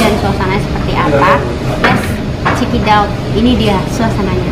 dan suasananya seperti apa. Let's check it out. Ini dia suasananya.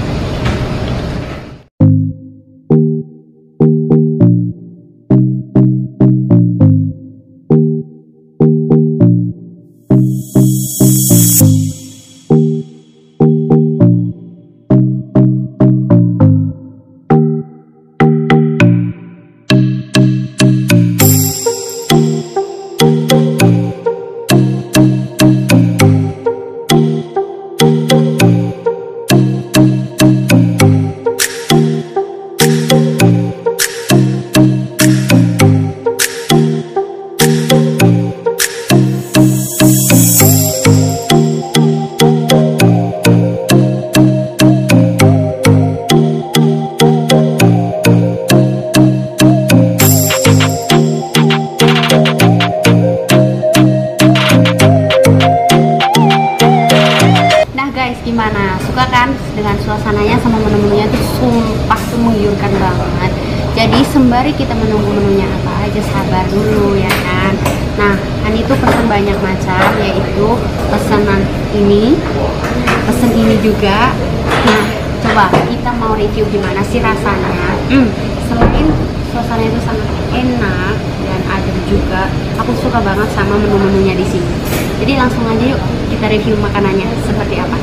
Gimana? Suka kan dengan suasananya sama menu-menunya tuh sumpah tuh menggiurkan banget. Jadi sembari kita menunggu menunya apa aja, sabar dulu ya kan. Nah, Hani tuh pesan banyak macam, yaitu pesanan ini, pesen ini juga. Nah, coba kita mau review gimana sih rasanya. Selain suasananya itu sangat enak dan adem juga, aku suka banget sama menu-menunya di sini. Jadi langsung aja yuk kita review makanannya seperti apa.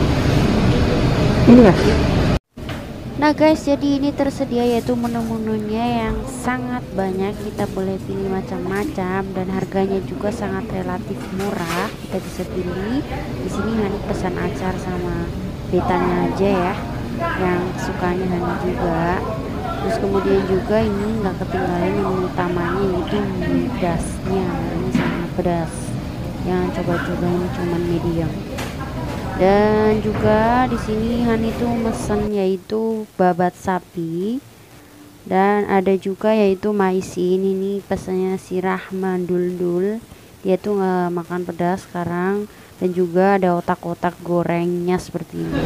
Nah guys, jadi ini tersedia yaitu menu-menunya yang sangat banyak, kita boleh pilih macam-macam dan harganya juga sangat relatif murah. Kita bisa pilih di sini. Hani pesan acar sama betanya aja ya, yang sukanya Hani juga. Terus kemudian juga ini nggak ketinggalan yang utamanya yaitu pedasnya. Ini sangat pedas, jangan coba-coba, ini cuman medium. Dan juga di sini Hani tuh mesen yaitu babat sapi, dan ada juga yaitu maisin. Ini pesannya si Rahman Dul, dia tuh nggak makan pedas sekarang. Dan juga ada otak-otak gorengnya seperti ini.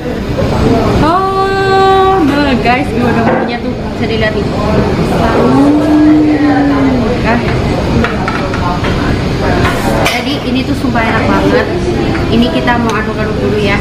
Oh nah guys, gimana menunya tuh bisa dilihat nih. Jadi ini tuh sumpah enak banget. Ini kita mau aduk-aduk dulu ya.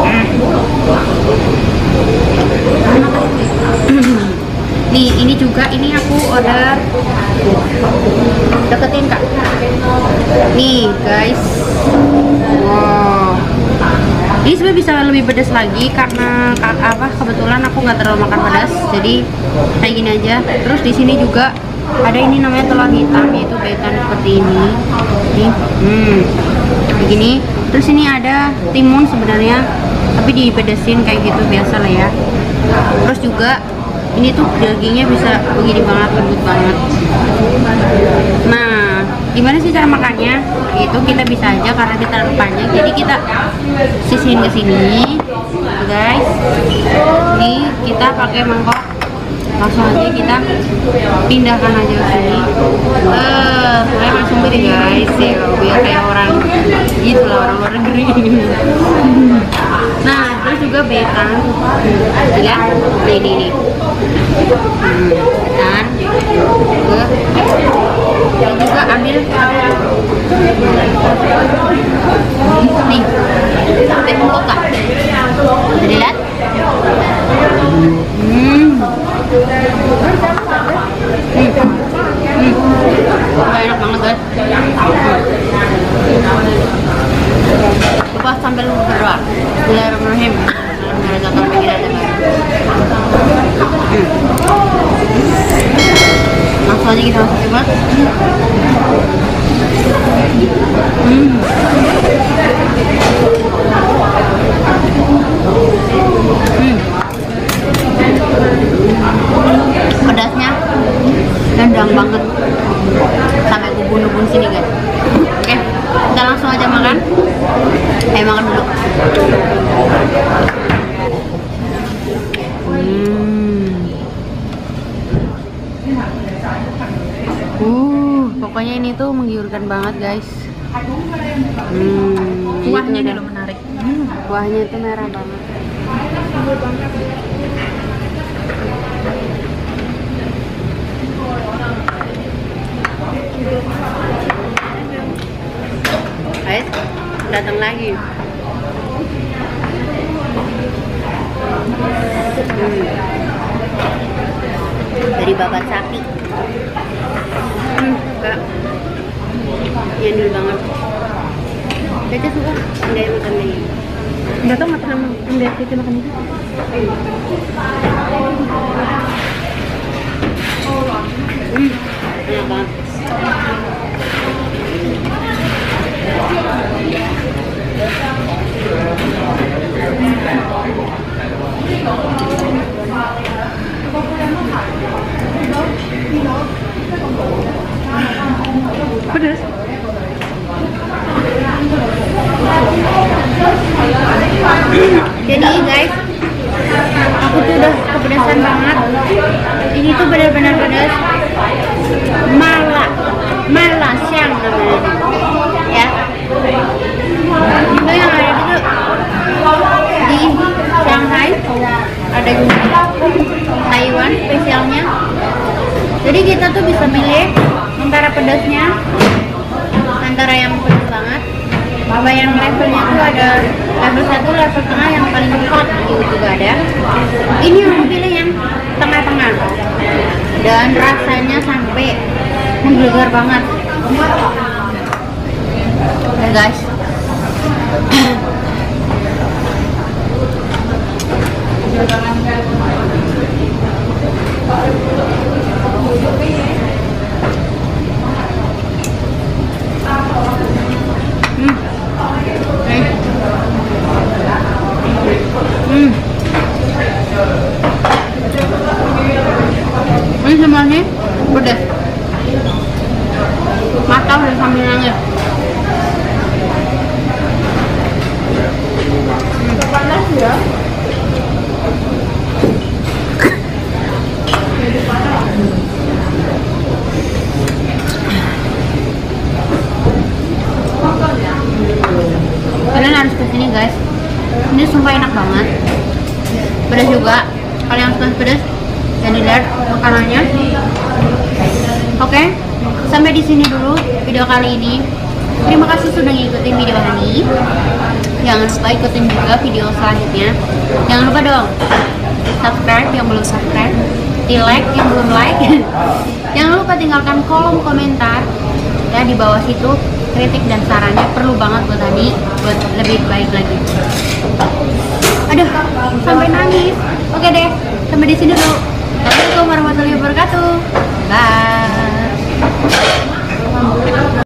Nih, ini juga, ini aku order. Deketin kak. Nih guys. Wow. Ini sebenarnya bisa lebih pedas lagi karena kebetulan aku nggak terlalu makan pedas. Jadi kayak gini aja. Terus di sini juga ada ini namanya telur hitam, yaitu betan seperti ini. Nih, begini. Terus ini ada timun sebenarnya, tapi dipedesin kayak gitu, biasa lah ya. Terus juga ini tuh dagingnya bisa begini banget, lembut banget. Nah, gimana sih cara makannya? Itu kita bisa aja karena kita terlalu panjang, jadi kita sisihin ke sini, guys. Ini kita pakai mangkok, langsung aja kita pindahkan aja ke sini. Saya langsung beli guys ya, biar kayak orang gitu lah, orang luar negeri. Nah, terus juga betan, lihat ini betan juga. Dan juga ambil nih tepung koka, jadi lihat. Enak banget guys. Coba sambil berdoa. Bismillahirrahmanirrahim. Langsung aja kita masuk coba. Pedasnya nendang banget sampai ubun-ubun sini guys. Oke, kita langsung aja makan. Ayo makan dulu. Pokoknya ini tuh menggiurkan banget guys. Kuahnya dulu menarik. Kuahnya itu merah banget. Guys, datang lagi. Dari babat sapi. Kak, nyandul banget. Tete suka nggak makan ini? Nggak tahu nggak pernah melihat Tete makan itu. Enak banget. Pedas. Jadi guys, aku tuh udah kepedasan banget. Ini tuh benar-benar pedas. Malaysian namanya. Ya. Itu yang ada itu di Shanghai, ada juga Taiwan spesialnya. Jadi kita tuh bisa milih antara pedasnya, antara yang pedas banget, sama yang levelnya tuh ada level 1, level tengah, yang paling hot gitu juga ada. Ini yang pilih yang tengah-tengah dan rasanya sampai menggelegar banget. Ya guys. Ini semuanya pedas. Mata udah sambil nangis. Panas ya. Kalian harus kesini guys. Ini sumpah enak banget. Pedas juga. Kalau yang suka pedas, dan dilihat makanannya. Oke, sampai di sini dulu video kali ini. Terima kasih sudah ngikutin video ini. Jangan lupa ikutin juga video selanjutnya. Jangan lupa dong subscribe yang belum subscribe, di like yang belum like. Jangan lupa tinggalkan kolom komentar ya di bawah situ, kritik dan sarannya perlu banget buat Hani buat lebih baik lagi. Aduh, sampai nangis. Oke deh, sampai di sini dulu. Assalamualaikum warahmatullahi wabarakatuh. Bye.